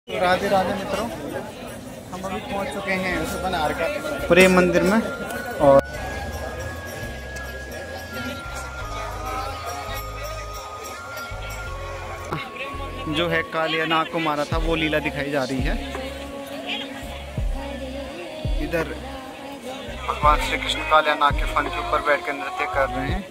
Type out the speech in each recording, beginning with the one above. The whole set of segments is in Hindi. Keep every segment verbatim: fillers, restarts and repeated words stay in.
तो राधे राधे मित्रों, हम अभी पहुंच चुके हैं सुबनार का प्रेम मंदिर में। और जो है कालिया नाग को मारा था वो लीला दिखाई जा रही है। इधर भगवान श्री कृष्ण कालिया नाग के फन के ऊपर बैठ कर नृत्य कर रहे हैं।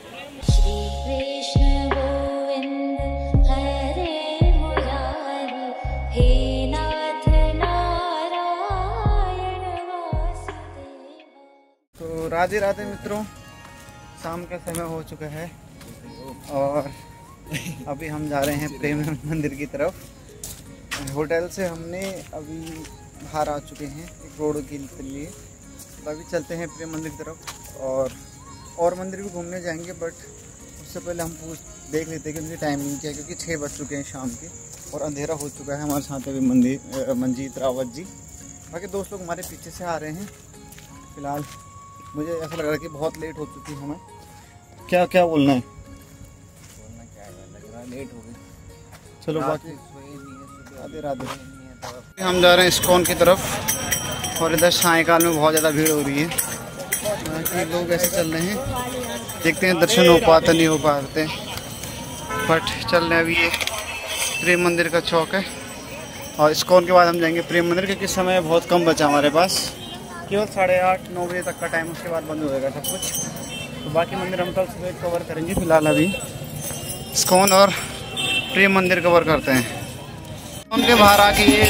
तो राधे राधे मित्रों, शाम का समय हो चुका है और अभी हम जा रहे हैं प्रेम मंदिर की तरफ। होटल से हमने अभी बाहर आ चुके हैं एक रोड के लिए, तो अभी चलते हैं प्रेम मंदिर की तरफ। और और मंदिर भी घूमने जाएंगे, बट उससे पहले हम पूछ देख लेते हैं कि उनकी टाइमिंग क्या है, क्योंकि छः बज चुके हैं शाम के और अंधेरा हो चुका है। हमारे साथ अभी मंदिर मंजीत रावत जी, बाकी दोस्त लोग हमारे पीछे से आ रहे हैं। फिलहाल मुझे ऐसा लग रहा है कि बहुत लेट हो चुकी है हमें। क्या क्या बोलना है? बोलना क्या है, लग रहा है लेट हो गई। चलो बाकी राधे राधे। हम जा रहे हैं इस्कॉन की तरफ और इधर सायंकाल में बहुत ज़्यादा भीड़ हो रही है, बाकी लोग ऐसे चल रहे हैं। देखते हैं दर्शन हो पाते नहीं हो पाते, बट चल रहे हैं। अभी ये प्रेम मंदिर का चौक है और इस्कॉन के बाद हम जाएंगे प्रेम मंदिर, क्योंकि समय बहुत कम बचा हमारे पास, केवल साढ़े आठ नौ बजे तक का टाइम, उसके बाद बंद हो जाएगा सब कुछ। तो बाकी मंदिर हम कल सुबह कवर करेंगे। फिलहाल अभी इस्कॉन और प्रेम मंदिर कवर करते हैं। उनके बाहर आके ये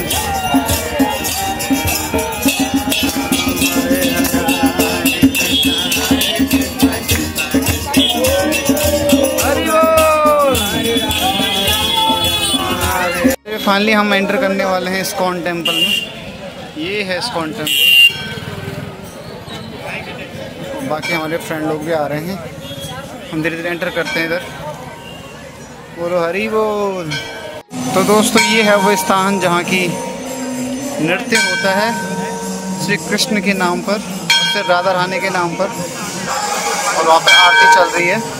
फाइनली हम एंटर करने वाले हैं इस्कॉन टेम्पल में। ये है इस्कॉन टेम्पल। बाकी हमारे फ्रेंड लोग भी आ रहे हैं, हम धीरे धीरे एंटर करते हैं इधर। बोलो हरी बोल। तो दोस्तों, ये है वो स्थान जहाँ की नृत्य होता है श्री कृष्ण के नाम पर, फिर राधा रानी के नाम पर, और वहाँ पे आरती चल रही है।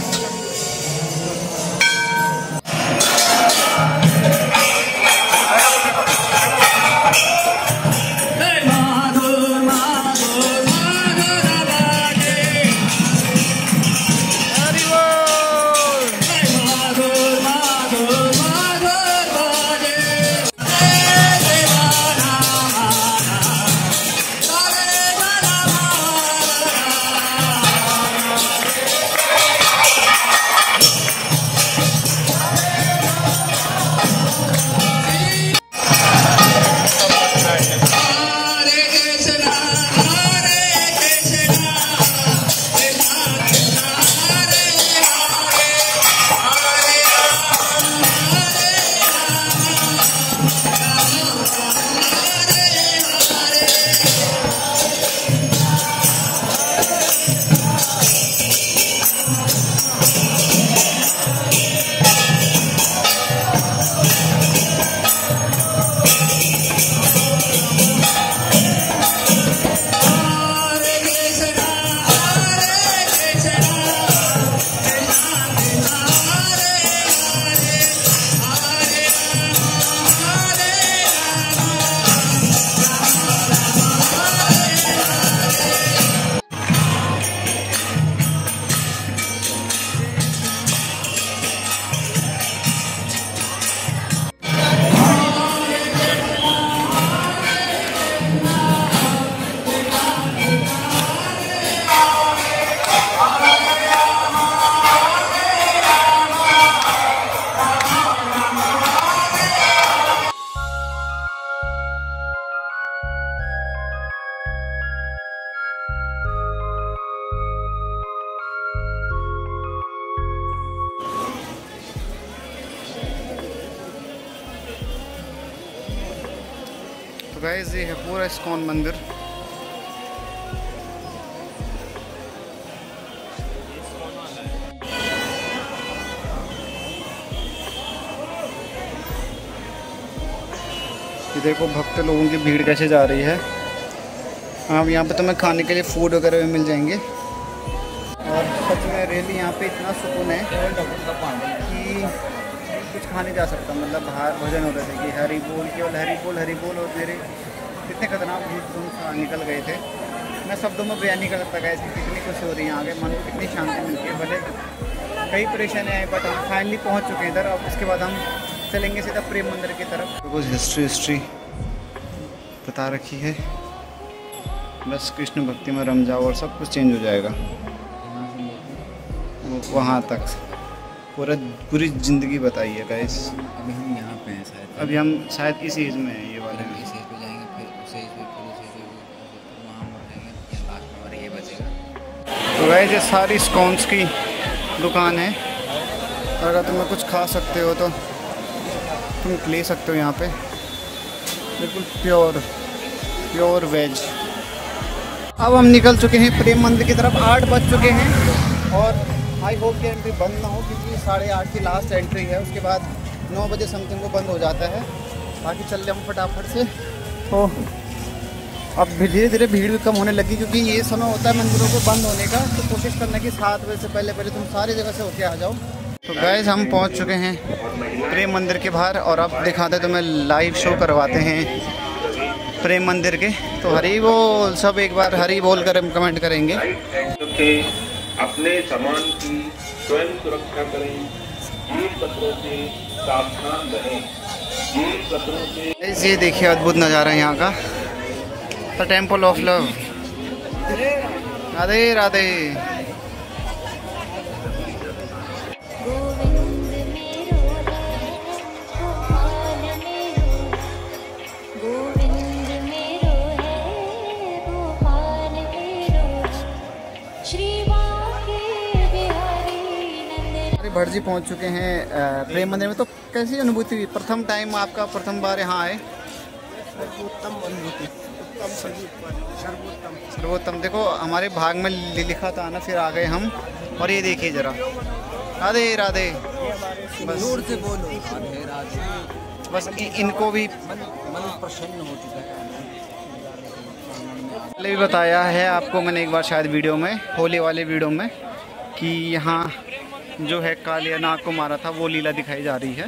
गाइस, ये है पूरा इस्कॉन मंदिर। ये देखो भक्त लोगों की भीड़ कैसे जा रही है। हाँ, यहाँ पे तुम्हें खाने के लिए फूड वगैरह भी मिल जाएंगे। और सच में रियली यहाँ पे इतना सुकून है कि कुछ खा नहीं जा सकता, मतलब बाहर भजन हो रहे थे कि हरी बोल, केवल हरी बोल हरी बोल, और मेरे कितने खतरनाक भूत निकल गए थे। मैं शब्दों में बयान नहीं कर सकता गया इसकी कितनी खुशी हो रही है, आगे मन को कितनी शांति मिलती है। भले कई परेशानियाँ हैं बट हम फाइनली पहुँच चुके हैं इधर। अब इसके बाद हम चलेंगे सीधा प्रेम मंदिर की तरफ। तो कुछ हिस्ट्री हिस्ट्री बता रखी है, बस कृष्ण भक्ति में रम जाओ और सब कुछ चेंज हो जाएगा। वहाँ तक पूरा पूरी ज़िंदगी बताई है गाइस। अभी हम यहाँ पे हैं शायद, अभी हम शायद इस एज में हैं, ये वाले में। इस एज पे जाएंगे, फिर उस एज पे, फिर उस एज पे वहाँ मर जाएंगे, या लास्ट में हमारा ये बचेगा। तो गाइस ये सारी स्कॉन्स की दुकान है, अगर तुम्हें कुछ खा सकते हो तो तुम ले सकते हो यहाँ पे, बिल्कुल प्योर प्योर वेज। अब हम निकल चुके हैं प्रेम मंदिर की तरफ। आठ बज चुके हैं और आई होप कि एंट्री बंद ना हो, क्योंकि साढ़े आठ की लास्ट एंट्री है, उसके बाद नौ बजे समथिंग को बंद हो जाता है। बाकी चल रहे हम फटाफट से। तो अब धीरे धीरे भीड़ भी कम होने लगी, क्योंकि ये समय होता है मंदिरों को बंद होने का, तो कोशिश करना कि सात बजे से पहले पहले तुम सारी जगह से होके आ जाओ। तो गाइस हम पहुंच चुके हैं प्रेम मंदिर के बाहर, और अब दिखाते तुम्हें लाइव शो करवाते हैं प्रेम मंदिर के। तो हरी बोल, सब एक बार हरी बोल कर कमेंट करेंगे। अपने सामान की स्वयं सुरक्षा करें, कीट पत्थरों से सावधान रहें, कीट पत्थरों से। ये देखिए अद्भुत नज़ारा है यहाँ का, the temple of love. Radhe Radhe. Bhatt ji पहुँच चुके हैं प्रेम मंदिर में। तो कैसी अनुभूति हुई प्रथम टाइम आपका, प्रथम बार यहाँ आए? सर्वोत्तम अनुभूति, उत्तम सर्वोत्तम सर्वोत्तम। देखो हमारे भाग में लिखा था ना, फिर आ गए हम। और ये देखिए जरा, राधे राधे। बस जोर से बोलो राधे राधे। बस इनको भी मन मन प्रसन्न हो चुका है। पहले भी बताया है आपको मैंने एक बार शायद वीडियो में, होली वाले वीडियो में, कि यहाँ जो है कालिया नाग को मारा था वो लीला दिखाई जा रही है।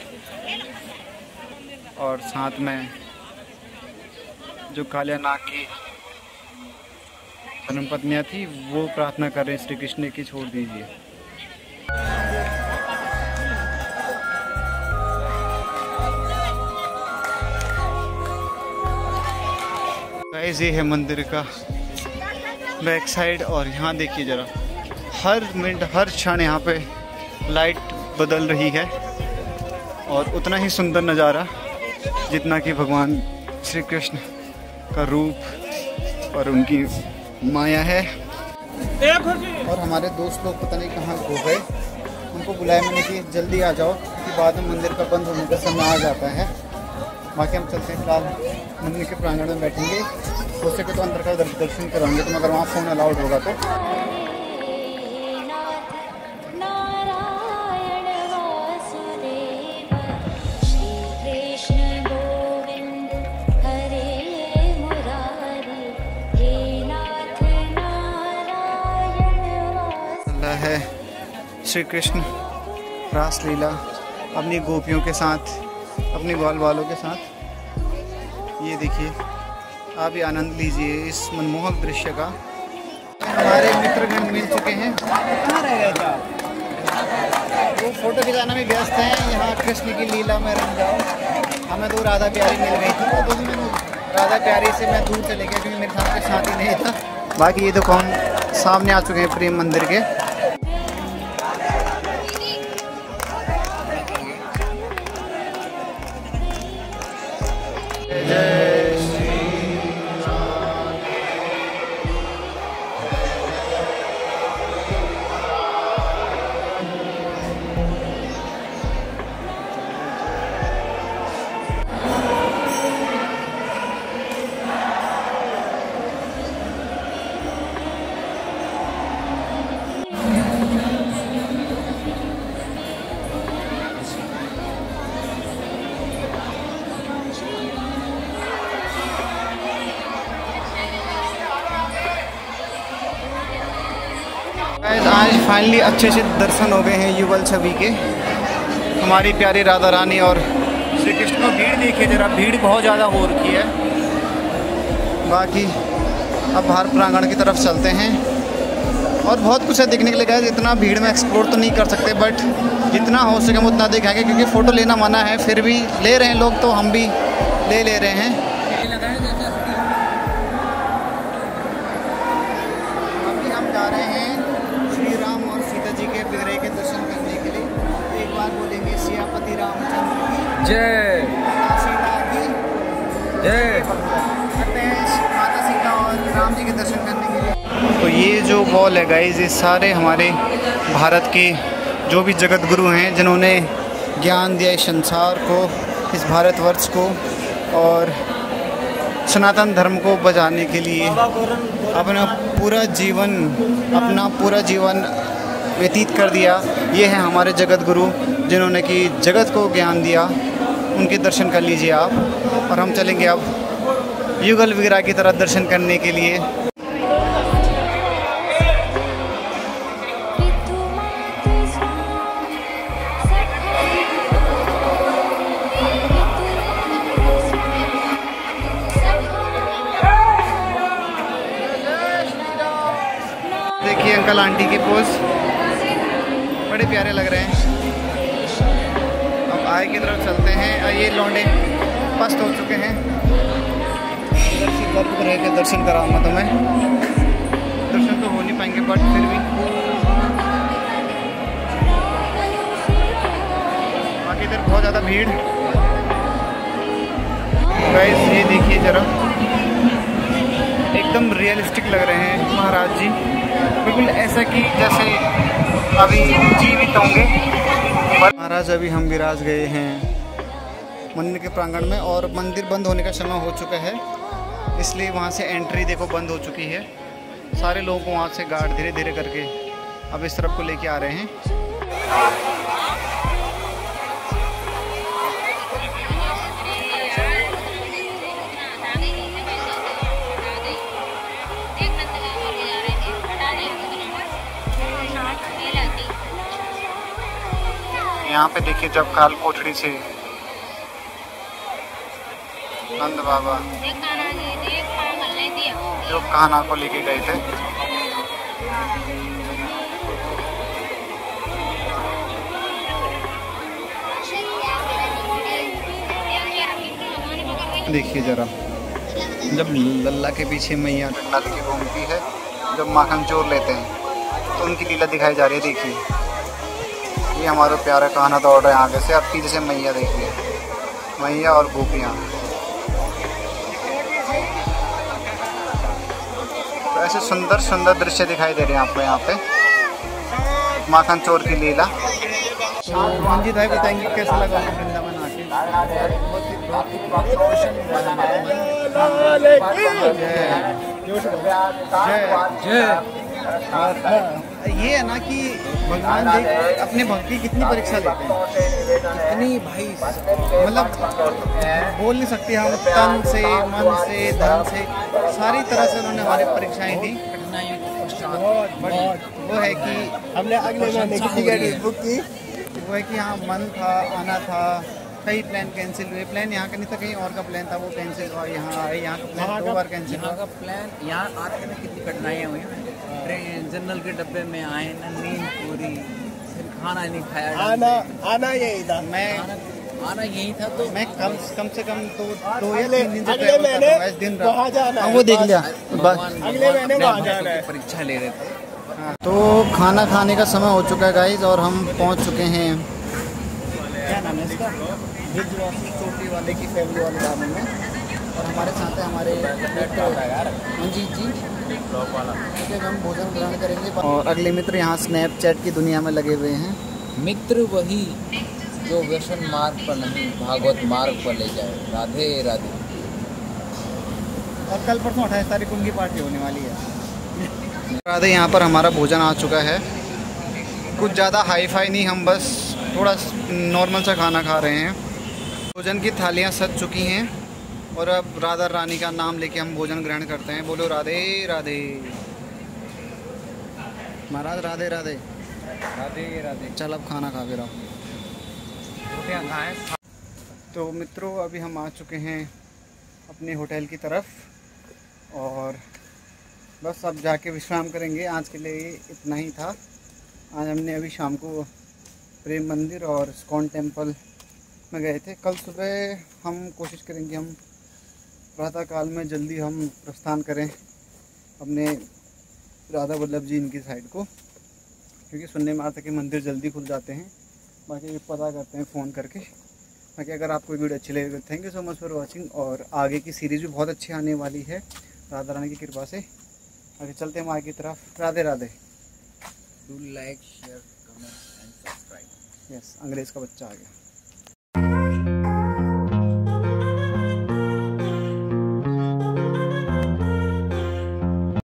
और साथ में जो कालिया नाग की धर्मपत्नियाँ थी वो प्रार्थना कर रहे हैं श्री कृष्ण की छोड़ दीजिए। गाइस ये है मंदिर का बैक साइड, और यहाँ देखिए जरा, हर मिनट हर क्षण यहाँ पे लाइट बदल रही है, और उतना ही सुंदर नज़ारा जितना कि भगवान श्री कृष्ण का रूप और उनकी माया है। और हमारे दोस्त लोग पता नहीं कहाँ खो गए, उनको बुलाया मैंने कि जल्दी आ जाओ, क्योंकि बाद में मंदिर का बंद होने का समय आ जाता है। बाकी हम चलते हैं, फिलहाल मंदिर के प्रांगण में बैठेंगे, हो सके तो अंदर का दर्शन कराएंगे, तो अगर वहाँ फ़ोन अलाउड होगा तो। है श्री कृष्ण रास लीला अपनी गोपियों के साथ, अपने ग्वाल वालों के साथ। ये देखिए, आप भी आनंद लीजिए इस मनमोहक दृश्य का। हमारे मित्रगण मिल चुके हैं, कहाँ रह गए क्या? वो फोटो खिंचाने में व्यस्त हैं। यहाँ कृष्ण की लीला में रंग जाओ। हमें दो राधा प्यारी मिल गई थी, तो दोनों में राधा प्यारी से मैं दूर चले गया, क्योंकि मेरे साथ कोई साथी नहीं था। बाकी ये देखो हम सामने आ चुके हैं प्रेम मंदिर के। आज फाइनली अच्छे से दर्शन हो गए हैं युगल छवि के। हमारी प्यारी राधा रानी और श्री कृष्ण को भीड़ देखिए जरा, भीड़ बहुत ज़्यादा हो रखी है। बाकी अब बाहर प्रांगण की तरफ चलते हैं और बहुत कुछ है देखने के लिए गाइस। इतना भीड़ में एक्सप्लोर तो नहीं कर सकते, बट जितना हो सके हम उतना दिखाएंगे, क्योंकि फ़ोटो लेना मना है, फिर भी ले रहे हैं लोग तो हम भी ले ले रहे हैं। अभी हम जा रहे हैं श्री राम और सीता जी के विग्रह के दर्शन करने के लिए। तो एक बार बोलेंगे सियापति रामचंद्र की जय, माता सीता की जय। करते हैं माता सीता और राम जी के दर्शन करने के लिए। तो ये जो वॉल है गाइस, ये सारे हमारे भारत के जो भी जगत गुरु हैं जिन्होंने ज्ञान दिया इस संसार को, इस भारतवर्ष को, और सनातन धर्म को बचाने के लिए अपना पूरा जीवन अपना पूरा जीवन व्यतीत कर दिया। ये है हमारे जगत गुरु जिन्होंने कि जगत को ज्ञान दिया। उनके दर्शन कर लीजिए आप। और हम चलेंगे अब युगल विग्रह की तरफ दर्शन करने के लिए। देखिए अंकल आंटी की पोज बड़े प्यारे लग रहे हैं। अब आगे की तरफ चलते हैं और ये लौंडे पस्त हो चुके हैं। गर्भगृह के दर्शन कराऊंगा तुम्हें। दर्शन तो हो नहीं पाएंगे बट फिर भी बाकी इधर बहुत ज़्यादा भीड़। गाइस ये देखिए जरा, एकदम रियलिस्टिक लग रहे हैं महाराज जी, बिल्कुल ऐसा कि जैसे अभी जीवित होंगे। महाराज अभी हम विराज गए हैं मंदिर के प्रांगण में और मंदिर बंद होने का समय हो चुका है, इसलिए वहाँ से एंट्री देखो बंद हो चुकी है। सारे लोगों को वहाँ से गार्ड धीरे धीरे करके अब इस तरफ को लेके आ रहे हैं। यहाँ पे देखिए जब काल कोठड़ी से नंद बाबा जो कान्हा को लेके गए थे, देखिए जरा जब लल्ला के पीछे मैया डंडा लेके घूमती है, जब माखन चोर लेते हैं तो उनकी लीला दिखाई जा रही है। देखिए ये हमारा प्यारा कान्हा दौड़ रहे हैं आगे से। अब पीछे से मैया देखिए, मैया और गोपियाँ। तो ऐसे सुंदर सुंदर दृश्य दिखाई दे रहे हैं आपको यहाँ पे माखन चोर की लीला। मंजीत भाई बताएंगे कैसा लगा वृंदावन आके? ये है ना कि भगवान देख अपने भक्त की कितनी परीक्षा लेते हैं, कितनी भाई मतलब बोल नहीं सकते हम, तन से मन से धन से सारी तरह से उन्होंने हमारी परीक्षाएं दी। वो है कि हमने अगले महीने की टिकट बुक की, वो है कि हाँ मन था, आना था, कई प्लान कैंसिल हुए। प्लान यहाँ का नहीं था, कहीं और का प्लान था, वो कैंसिल हुआ। यहाँ आए, यहाँ का प्लान दो बार कैंसिल हुआ। यहाँ का प्लान यहाँ आने में कितनी कठिनाइयाँ हुई हैं। ट्रेन जनरल के डब्बे में आए ना, नींद पूरी, फिर खाना नहीं खाया। आना आना यही था, मैं आना यही था। तो मैं कम कम से कम तो दो या तीन दिन से अगले ट्रैवल कर महीने रहा हूँ, इस दिन वहाँ जाना है। वो देख लिया। अगले महीने वहाँ जाना है, परीक्षा ले रहे थे। तो खाना खाने का समय हो चुका है गाइस और हम पहुँच चुके हैं, क्या नाम है इसका, ब्रिजवासी चोटी वाले की फैमिली वाले ढाबे में। और हमारे साथ है हमारे मंजीत जी, ठीक है, हम भोजन ग्रहण करेंगे। और अगले मित्र यहाँ स्नैपचैट की दुनिया में लगे हुए हैं। मित्र वही जो व्यसन मार्ग पर नहीं, भागवत मार्ग पर ले जाए। राधे राधे। और कल परसों अट्ठाईस तारीख को उनकी पार्टी होने वाली है। राधे, यहाँ पर हमारा भोजन आ चुका है। कुछ ज़्यादा हाई फाई नहीं, हम बस थोड़ा नॉर्मल सा खाना खा रहे हैं। भोजन की थालियाँ सज चुकी हैं और अब राधा रानी का नाम लेके हम भोजन ग्रहण करते हैं। बोलो राधे राधे। महाराज राधे राधे। राधे राधे। चल अब खाना खा फिर आप। रोटियां खाएं। तो मित्रों अभी हम आ चुके हैं अपने होटल की तरफ और बस अब जाके विश्राम करेंगे। आज के लिए इतना ही था। आज हमने अभी शाम को प्रेम मंदिर और इस्कॉन टेम्पल में गए थे। कल सुबह हम कोशिश करेंगे हम प्रातः काल में जल्दी हम प्रस्थान करें अपने राधा वल्लभ जी इनकी साइड को, क्योंकि सुनने में आता है कि मंदिर जल्दी खुल जाते हैं। बाकी पता करते हैं फ़ोन करके। बाकी अगर आपको वीडियो अच्छी लगे thank you so much for watching. और आगे की सीरीज़ भी बहुत अच्छी आने वाली है राधा रानी की कृपा से। आगे चलते हैं हम आगे की तरफ। Radhe Radhe. Do like share comment and subscribe. Yes, अंग्रेज़ का बच्चा आ गया।